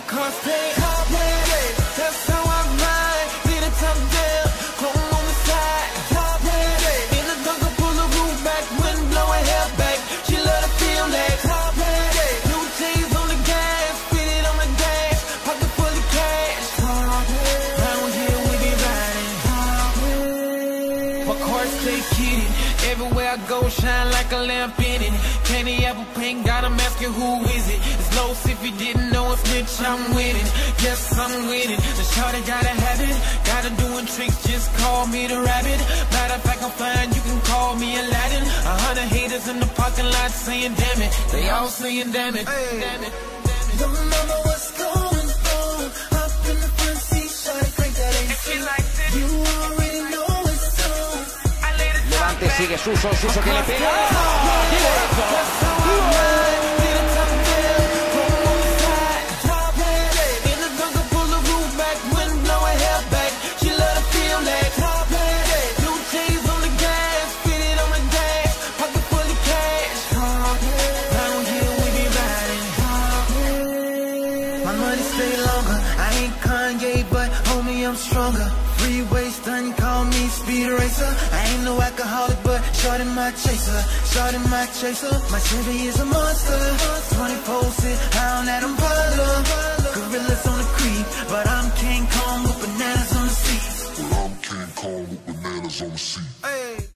cars paid, that's how I ride. Lead it top down, chrome on the side. In the jungle, pull the roof back, wind blowing hair back. She love to feel that. New J's on the gas, spit it on the gas, pocket full of cash. Round here we be riding. My car stay kitted, everywhere I go shine like a lamp in it. Candy apple pink, got him asking who is it. It's low if you didn't know it's Mitch, I'm with it. Yes, I'm with it. The shorty gotta have it, gotta doing tricks, just call me the rabbit. Matter of fact, I'm fine, you can call me Aladdin. 100 haters in the parking lot saying damn it. They all saying damn it, damn it. Don't remember what's going on. Hop in the front seat, shawty, crank that AC. You already know it's on. Levante, sigue Suso, Suso que le pega. I'm stronger, freeway stunning, call me speed racer. I ain't no alcoholic, but shorty my chaser, shorty my chaser. My Chevy is a monster, 24/6, hound at them brother. Gorillas on the creek, but I'm King Kong with bananas on the seats. But I'm King Kong with bananas on the seat.